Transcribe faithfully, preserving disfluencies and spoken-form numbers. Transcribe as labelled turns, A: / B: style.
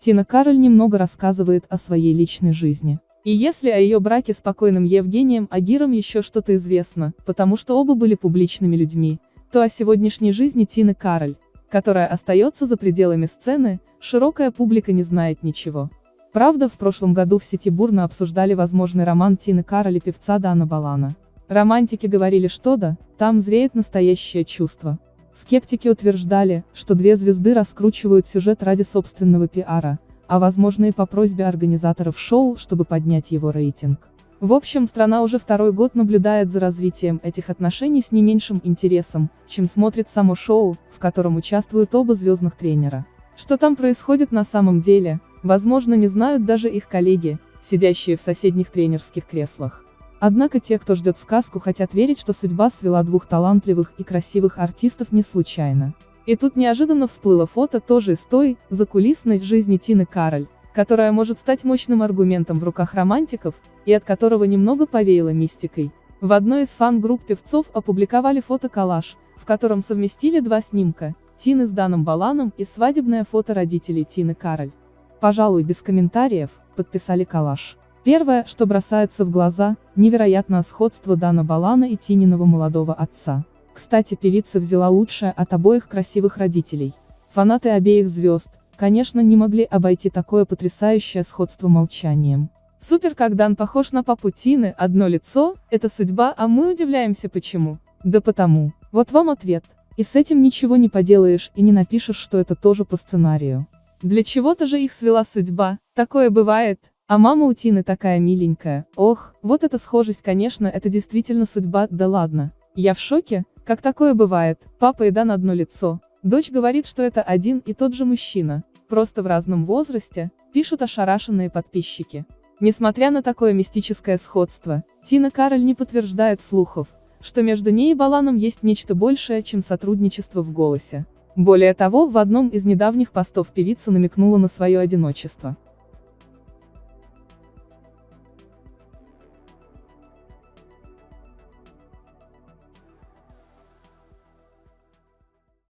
A: Тина Кароль немного рассказывает о своей личной жизни. И если о ее браке с покойным Евгением Агиром еще что-то известно, потому что оба были публичными людьми, то о сегодняшней жизни Тины Кароль, которая остается за пределами сцены, широкая публика не знает ничего. Правда, в прошлом году в сети бурно обсуждали возможный роман Тины Кароль и певца Дана Балана. Романтики говорили, что да, там зреет настоящее чувство. Скептики утверждали, что две звезды раскручивают сюжет ради собственного пиара, а возможно и по просьбе организаторов шоу, чтобы поднять его рейтинг. В общем, страна уже второй год наблюдает за развитием этих отношений с не меньшим интересом, чем смотрит само шоу, в котором участвуют оба звездных тренера. Что там происходит на самом деле, возможно, не знают даже их коллеги, сидящие в соседних тренерских креслах. Однако те, кто ждет сказку, хотят верить, что судьба свела двух талантливых и красивых артистов не случайно. И тут неожиданно всплыло фото тоже из той, закулисной жизни Тины Кароль, которая может стать мощным аргументом в руках романтиков, и от которого немного повеяло мистикой. В одной из фан-групп певцов опубликовали фото-коллаж, в котором совместили два снимка, Тины с Даном Баланом и свадебное фото родителей Тины Кароль. Пожалуй, без комментариев, подписали коллаж. Первое, что бросается в глаза, невероятное сходство Дана Балана и Тининого молодого отца. Кстати, певица взяла лучшее от обоих красивых родителей. Фанаты обеих звезд, конечно, не могли обойти такое потрясающее сходство молчанием. Супер, как Дан похож на папу Тины, одно лицо, это судьба, а мы удивляемся почему. Да потому. Вот вам ответ. И с этим ничего не поделаешь и не напишешь, что это тоже по сценарию. Для чего-то же их свела судьба, такое бывает. А мама у Тины такая миленькая, ох, вот эта схожесть, конечно, это действительно судьба, да ладно. Я в шоке, как такое бывает, папа и Дан одно лицо. Дочь говорит, что это один и тот же мужчина, просто в разном возрасте, пишут ошарашенные подписчики. Несмотря на такое мистическое сходство, Тина Кароль не подтверждает слухов, что между ней и Баланом есть нечто большее, чем сотрудничество в голосе. Более того, в одном из недавних постов певица намекнула на свое одиночество.